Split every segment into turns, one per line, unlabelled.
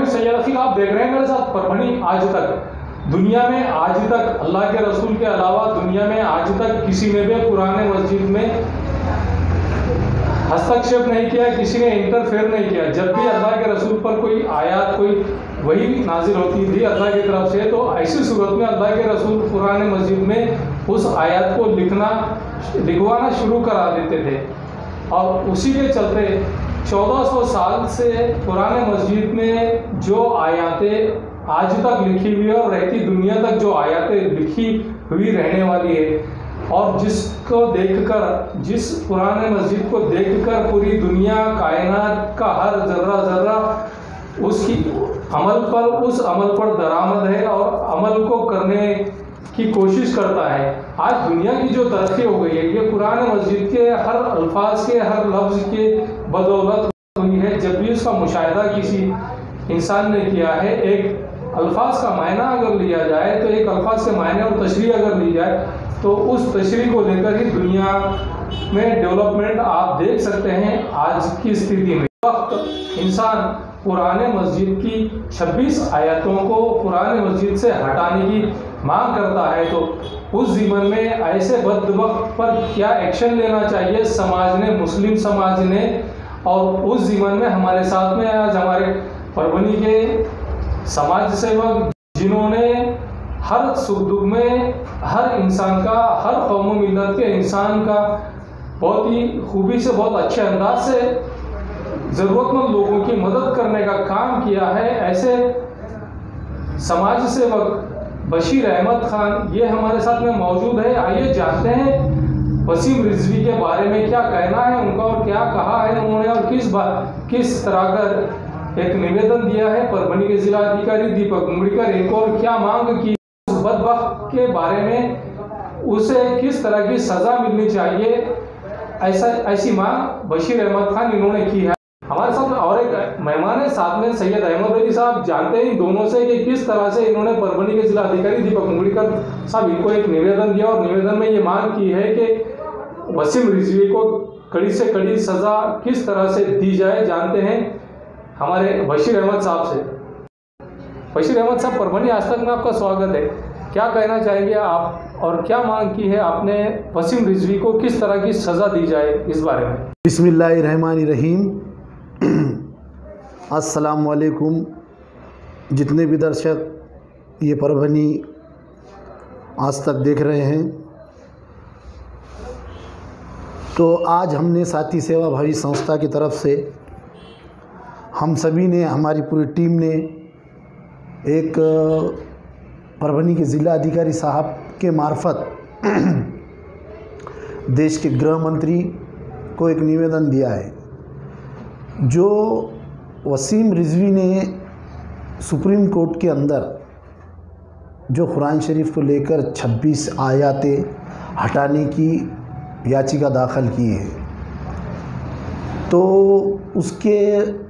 सैयद अखिल, आप देख रहे हैं मेरे साथ परभनी आज तक दुनिया में आज तक अल्लाह के रसूल के अलावा दुनिया में आज तक किसी ने भी कुरान मस्जिद में हस्तक्षेप नहीं किया, किसी ने इंटरफेयर नहीं किया। जब भी अल्लाह के रसूल पर कोई आयत कोई वही नाजिल होती थी अल्लाह की तरफ से, तो ऐसी सूरत में अल्लाह के रसूल कुरान मस्जिद में उस आयत को लिखवाना शुरू करा देते थे। और उसी के चलते 1400 साल से कुरान मस्जिद में जो आयतें आज तक लिखी हुई है और रहती दुनिया तक जो आयतें लिखी हुई रहने वाली है, और जिसको देखकर, जिस पुराने मस्जिद को देखकर पूरी दुनिया कायनात का हर जर्रा जर्रा उसकी उस अमल पर दरामद है और अमल को करने की कोशिश करता है। आज दुनिया की जो तरक्की हो गई है ये कुरान मस्जिद के हर अल्फाज के, हर लफ्ज़ के बदौलत हुई है। जब भी उसका मुशाहिदा किसी इंसान ने किया है, एक अल्फाज का मायना अगर लिया जाए तो एक अल्फाज के मायने और तशरीह अगर ली जाए तो उस तशरीह को लेकर ही दुनिया में डेवलपमेंट आप देख सकते हैं। आज की स्थिति में वक्त इंसान कुरान मस्जिद की 26 आयतों को कुरान मस्जिद से हटाने की मांग करता है, तो उस ज़िमन में ऐसे बदबख्त पर क्या एक्शन लेना चाहिए समाज ने, मुस्लिम समाज ने। और उस ज़िमन में हमारे साथ में आज हमारे परभनी के समाज सेवक जिन्होंने हर सुख दुख में हर इंसान का, हर कौम मिल्लत के इंसान का बहुत ही खूबी से, बहुत अच्छे अंदाज से ज़रूरतमंद लोगों की मदद करने का काम किया है, ऐसे समाज सेवक बशीर अहमद खान ये हमारे साथ में मौजूद है। आइए जानते हैं वसीम रिजवी के बारे में क्या कहना है उनका और क्या कहा है उन्होंने, और किस तरह का एक निवेदन दिया है परभनी के जिला अधिकारी दीपक मुंगड़ीकर, एक और क्या मांग की उस बदबख्त के बारे में, उसे किस तरह की सजा मिलनी चाहिए, ऐसी मांग बशीर अहमद खान इन्होंने की है। हमारे साथ और एक मेहमान है साथ में सैयद अहमद अली साहब। जानते हैं दोनों से कि किस तरह से इन्होंने परभनी के जिला अधिकारी दीपक मुंगड़ीकर साहब इनको एक निवेदन दिया और निवेदन में ये मांग की है कि वसीम रिजवी को कड़ी से कड़ी सजा किस तरह से दी जाए। जानते हैं हमारे बशीर अहमद साहब से। बशीर अहमद साहब, परभनी आज तक में आपका स्वागत है। क्या कहना चाहेंगे आप और क्या मांग की है आपने वसीम रिजवी को, किस तरह की सज़ा दी जाए इस बारे में?
बिस्मिल्लाहिर्रहमानिर्रहीम। अस्सलाम वालेकुम। जितने भी दर्शक ये परभनी आज तक देख रहे हैं, तो आज हमने साथी सेवा भावी संस्था की तरफ से हम सभी ने, हमारी पूरी टीम ने एक परभनी के ज़िला अधिकारी साहब के मार्फत देश के गृह मंत्री को एक निवेदन दिया है। जो वसीम रिजवी ने सुप्रीम कोर्ट के अंदर जो कुरान शरीफ को लेकर 26 आयतें हटाने की याचिका दाखिल की है, तो उसके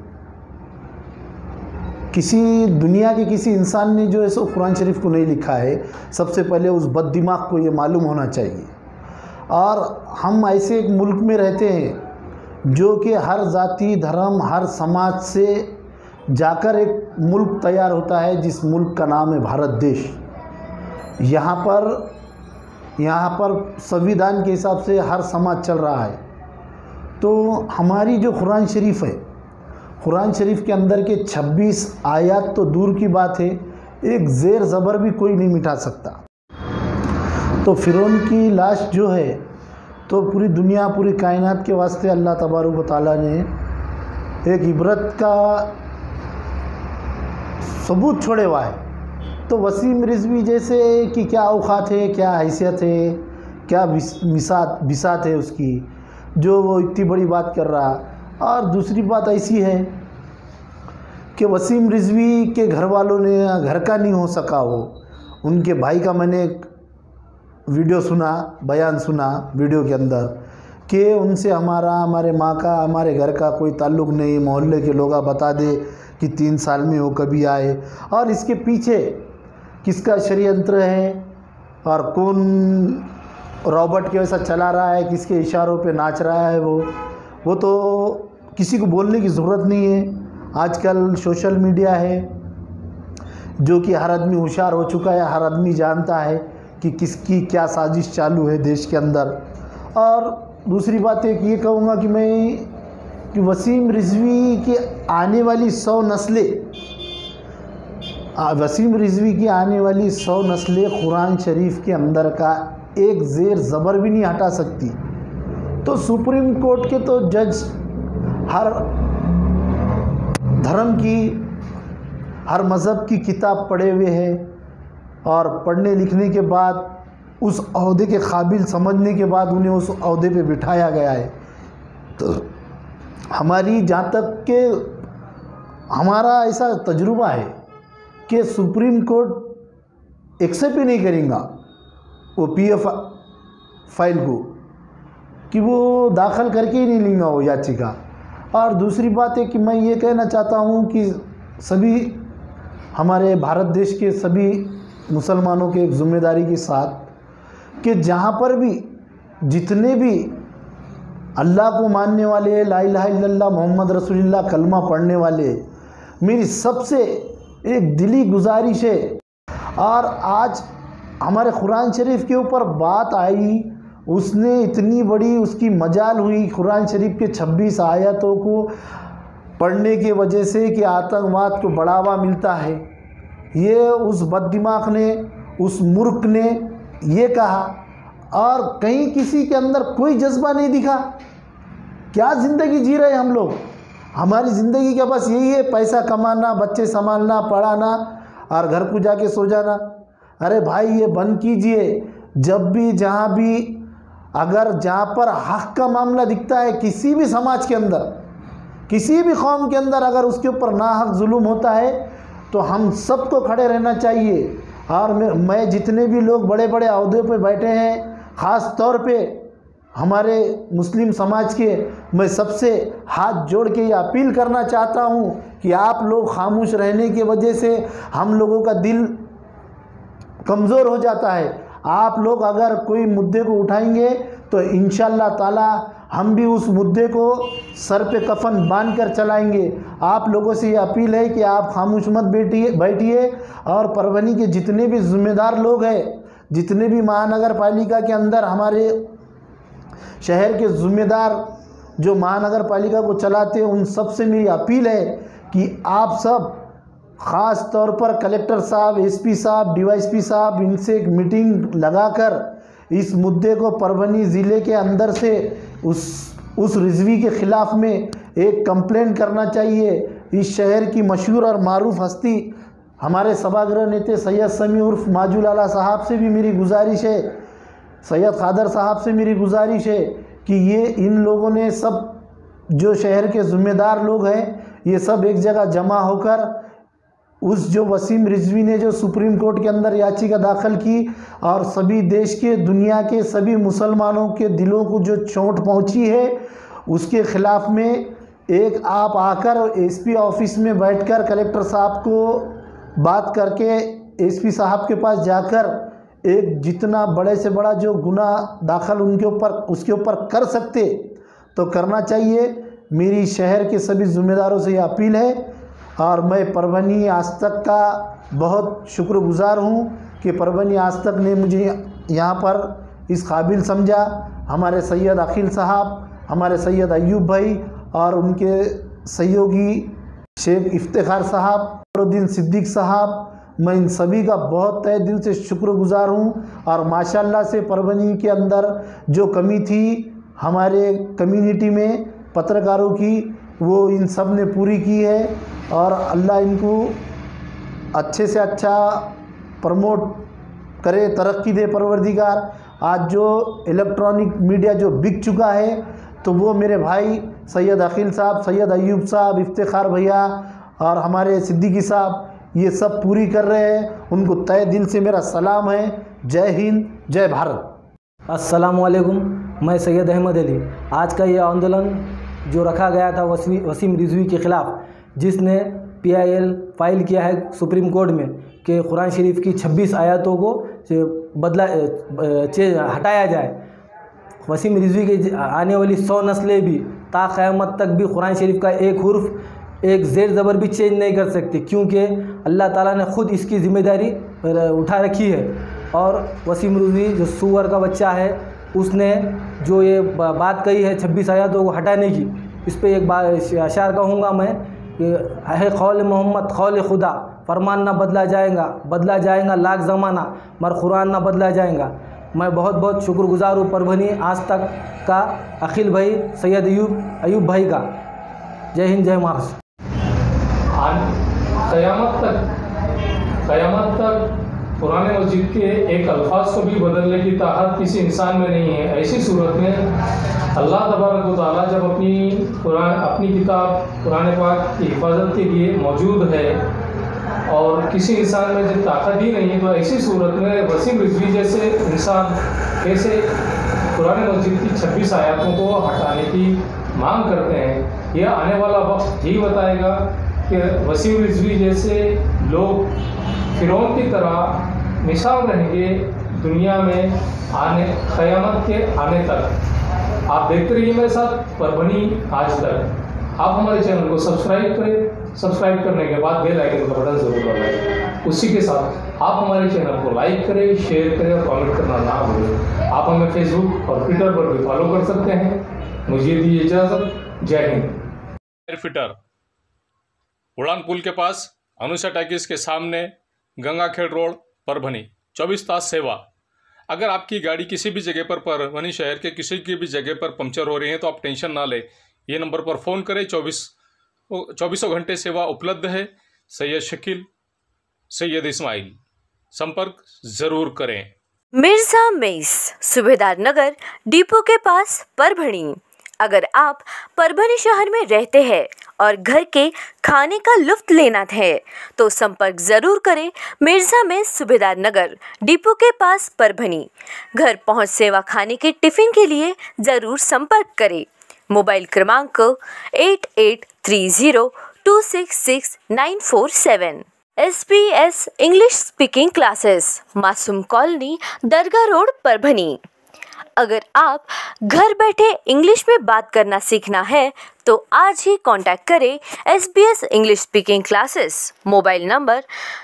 किसी दुनिया के किसी इंसान ने जो है सो कुरान शरीफ को नहीं लिखा है। सबसे पहले उस बददिमाग को ये मालूम होना चाहिए। और हम ऐसे एक मुल्क में रहते हैं जो कि हर जाति, धर्म, हर समाज से जाकर एक मुल्क तैयार होता है, जिस मुल्क का नाम है भारत देश। यहाँ पर संविधान के हिसाब से हर समाज चल रहा है। तो हमारी जो कुरान शरीफ है, कुरान शरीफ के अंदर के 26 आयत तो दूर की बात है, एक ज़ेर ज़बर भी कोई नहीं मिटा सकता। तो फ़िरौन की लाश जो है, तो पूरी दुनिया, पूरी कायनात के वास्ते अल्लाह तबारक व तआला ने एक इबरत का सबूत छोड़े हुआ है। तो वसीम रिजवी जैसे कि क्या औकात है, क्या हैसियत है, क्या बिसात है उसकी, जो वो इतनी बड़ी बात कर रहा। और दूसरी बात ऐसी है कि वसीम रिजवी के घर वालों ने घर का नहीं हो सका, वो उनके भाई का मैंने एक वीडियो सुना, बयान सुना वीडियो के अंदर कि उनसे हमारे माँ का, हमारे घर का कोई ताल्लुक़ नहीं, मोहल्ले के लोग बता दे कि 3 साल में वो कभी आए। और इसके पीछे किसका षड्यंत्र है और कौन रॉबर्ट के वैसा चला रहा है, किसके इशारों पे नाच रहा है, वो तो किसी को बोलने की ज़रूरत नहीं है। आजकल सोशल मीडिया है जो कि हर आदमी होशियार हो चुका है, हर आदमी जानता है कि किसकी क्या साजिश चालू है देश के अंदर। और दूसरी बात एक ये कहूँगा कि मैं कि वसीम रिजवी की आने वाली 100 नस्लें, वसीम रिजवी की आने वाली 100 नस्लें कुरान शरीफ के अंदर का एक ज़ेर ज़बर भी नहीं हटा सकती। तो सुप्रीम कोर्ट के तो जज हर धर्म की, हर मज़हब की किताब पढ़े हुए हैं और पढ़ने लिखने के बाद उस ओहदे के काबिल समझने के बाद उन्हें उस ओहदे पे बिठाया गया है। तो हमारी जहाँ तक के हमारा ऐसा तजुर्बा है कि सुप्रीम कोर्ट एक्सेप्ट ही नहीं करेगा वो पीएफ फाइल को, कि वो दाखिल करके ही नहीं लेंगे वो याचिका। और दूसरी बात है कि मैं ये कहना चाहता हूँ कि सभी हमारे भारत देश के सभी मुसलमानों के एक ज़िम्मेदारी के साथ कि जहाँ पर भी जितने भी अल्लाह को मानने वाले, ला इलाहा इल्लल्लाह मोहम्मद रसूलुल्लाह कलमा पढ़ने वाले, मेरी सबसे एक दिली गुजारिश है। और आज हमारे कुरान शरीफ के ऊपर बात आई, उसने इतनी बड़ी उसकी मजाल हुई कुरान शरीफ के 26 आयतों को पढ़ने की वजह से कि आतंकवाद को बढ़ावा मिलता है। ये उस बददिमाग ने, उस मूर्ख ने ये कहा और कहीं किसी के अंदर कोई जज्बा नहीं दिखा। क्या ज़िंदगी जी रहे हम लोग? हमारी ज़िंदगी क्या बस यही है, पैसा कमाना, बच्चे संभालना, पढ़ाना और घर को जाके सो जाना? अरे भाई ये बंद कीजिए। जब भी जहाँ भी अगर जहाँ पर हक़ का मामला दिखता है किसी भी समाज के अंदर, किसी भी कौम के अंदर, अगर उसके ऊपर नाहक जुल्म होता है तो हम सबको खड़े रहना चाहिए। और मैं जितने भी लोग बड़े बड़े अहदे पे बैठे हैं, ख़ास तौर पे हमारे मुस्लिम समाज के, मैं सबसे हाथ जोड़ के ये अपील करना चाहता हूँ कि आप लोग खामोश रहने की वजह से हम लोगों का दिल कमज़ोर हो जाता है। आप लोग अगर कोई मुद्दे को उठाएंगे तो इंशाअल्लाह ताला हम भी उस मुद्दे को सर पे कफन बांध कर चलाएंगे। आप लोगों से ये अपील है कि आप खामोश मत बैठिए और परभनी के जितने भी ज़िम्मेदार लोग हैं, जितने भी महानगर पालिका के अंदर हमारे शहर के ज़िम्मेदार जो महानगर पालिका को चलाते हैं, उन सब से मेरी अपील है कि आप सब ख़ास तौर पर कलेक्टर साहब, एसपी साहब, डीवाईएसपी साहब, इनसे एक मीटिंग लगाकर इस मुद्दे को परभनी ज़िले के अंदर से उस रिजवी के ख़िलाफ़ में एक कंप्लेंट करना चाहिए। इस शहर की मशहूर और मारूफ हस्ती हमारे सभागृह नेता सैयद समी उर्फ माजुल आला साहब से भी मेरी गुजारिश है, सैयद खादर साहब से मेरी गुजारिश है कि ये इन लोगों ने सब जो शहर के ज़िम्मेदार लोग हैं, ये सब एक जगह जमा होकर उस जो वसीम रिजवी ने जो सुप्रीम कोर्ट के अंदर याचिका दाखिल की और सभी देश के, दुनिया के सभी मुसलमानों के दिलों को जो चोट पहुंची है, उसके ख़िलाफ़ में एक आप आकर एसपी ऑफिस में बैठकर कलेक्टर साहब को बात करके एसपी साहब के पास जाकर एक जितना बड़े से बड़ा जो गुनाह दाखिल उनके ऊपर उसके ऊपर कर सकते तो करना चाहिए। मेरी शहर के सभी ज़िम्मेदारों से ये अपील है। और मैं परभनी आज तक का बहुत शुक्रगुज़ार हूँ कि परभनी आज तक ने मुझे यहाँ पर इस काबिल समझा। हमारे सैयद अखिल साहब, हमारे सैयद अयूब भाई और उनके सहयोगी शेख इफ्तिखार साहब, फखरुद्दीन सिद्दीक साहब, मैं इन सभी का बहुत तहे दिल से शुक्रगुज़ार हूँ। और माशाल्लाह से परभनी के अंदर जो कमी थी हमारे कम्युनिटी में पत्रकारों की, वो इन सब ने पूरी की है। और अल्लाह इनको अच्छे से अच्छा प्रमोट करे, तरक्की दे परवरदिगार। आज जो इलेक्ट्रॉनिक मीडिया जो बिक चुका है तो वो मेरे भाई सैयद अखिल साहब, सैयद अयूब साहब, इफ्तिखार भैया और हमारे सिद्दीकी साहब ये सब पूरी कर रहे हैं। उनको तहे दिल से मेरा सलाम है। जय हिंद, जय भारत।
अस्सलामु अलैकुम। मैं सैयद अहमद अली। आज का ये आंदोलन जो रखा गया था वसीम रिजवी के ख़िलाफ़, जिसने PIL फाइल किया है सुप्रीम कोर्ट में कि कुरान शरीफ की 26 आयतों को हटाया जाए। वसीम रिजवी के आने वाली 100 नस्लें भी ता क़यामत तक भी कुरान शरीफ का एक हुर्फ एक ज़ेर ज़बर भी चेंज नहीं कर सकते, क्योंकि अल्लाह ताला ने ख़ुद इसकी ज़िम्मेदारी उठा रखी है। और वसीम रिजवी जो सूअर का बच्चा है, उसने जो ये बात कही है 26 आयतों को हटाने की, इस पर एक बात अशार कहूँगा मैं कि है कौल मोहम्मद कौल खुदा, फरमान ना बदला जाएगा लाख ज़माना, मगर कुरान ना बदला जाएगा। मैं बहुत बहुत शुक्रगुजार हूँ परभनी आज तक का अखिल भाई सैयद अयूब भाई का। जय हिंद, जय महाराष्ट्र।
क़यामत तक पुराने मस्जिद के एक अल्फाज को भी बदलने की ताकत किसी इंसान में नहीं है। ऐसी सूरत में अल्लाह तबारक व तआला जब अपनी किताब कुरान पाक की हिफाजत के लिए मौजूद है और किसी इंसान में जब ताकत ही नहीं है, तो ऐसी सूरत में वसीम रिजवी जैसे इंसान कैसे कुरान मस्जिद की 26 आयतों को हटाने की मांग करते हैं। यह आने वाला वक्त यही बताएगा कि वसीम रिजवी जैसे लोग फिरौन की तरह मिसाल रहेंगे दुनिया में क़यामत के आने तक। आप देखते रहिए मेरे साथ परभनी आज तक। आप हमारे चैनल को सब्सक्राइब करें, सब्सक्राइब करने के बाद बेल आइकन का बटन ज़रूर दबाएं। उसी के साथ आप हमारे चैनल को लाइक करें, शेयर करें और कमेंट करना ना भूलें। आप हमें फेसबुक और ट्विटर पर भी फॉलो कर सकते हैं। मुझे दीजिए इजाज़त। जय हिंद।
एयरफिटर उड़ान पुल के पास अनुषा टैक्स के सामने गंगाखेड़ रोड परभनी, 24 तास सेवा। अगर आपकी गाड़ी किसी भी जगह पर परभनी शहर के किसी की भी जगह पर पंक्चर हो रही है तो आप टेंशन ना लें, ये नंबर पर फ़ोन करें। 24 घंटे सेवा उपलब्ध है। सैयद शकील, सैयद इस्माइल, संपर्क ज़रूर करें।
मिर्ज़ा मेस, सूबेदार नगर, डिपो के पास परभनी। अगर आप परभनी शहर में रहते हैं और घर के खाने का लुत्फ़ लेना है तो संपर्क ज़रूर करें। मिर्ज़ा मेस, सूबेदार नगर, डिपो के पास परभनी। घर पहुंच सेवा खाने के टिफ़िन के लिए ज़रूर संपर्क करें। मोबाइल क्रमांक 8830266947। SBS English speaking classes, Masoom colony, Dargah road, Parbhani. अगर आप घर बैठे इंग्लिश में बात करना सीखना है तो आज ही कांटेक्ट करें SBS English speaking classes. Mobile number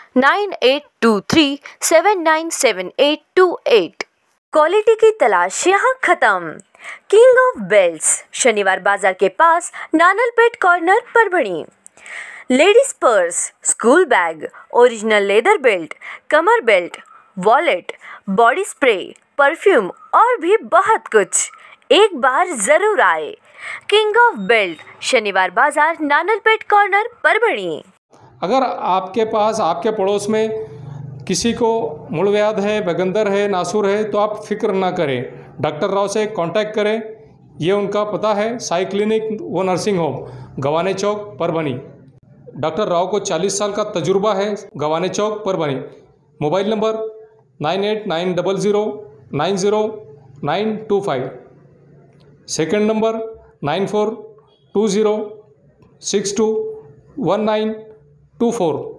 9823797828। Quality की तलाश यहाँ खत्म। King of belts, Shaniwar Bazaar के पास, Nanalpet corner, Parbhani. Ladies purse, school bag, original leather belt, कमर belt, wallet, body spray, perfume और भी बहुत कुछ। एक बार ज़रूर आए। किंग ऑफ बेल्ट, शनिवार बाजार, नानलपेट कॉर्नर, परभनी।
अगर आपके पास आपके पड़ोस में किसी को मुड़व्याध है, बगंदर है, नासूर है तो आप फिक्र ना करें, डॉक्टर राव से कांटेक्ट करें। ये उनका पता है, साई क्लिनिक व nursing home, Gawane Chowk, Parbhani. Doctor Rao को 40 साल का तजुर्बा है, Gawane Chowk, Parbhani. Mobile number 9890090925। Second number 9420621924।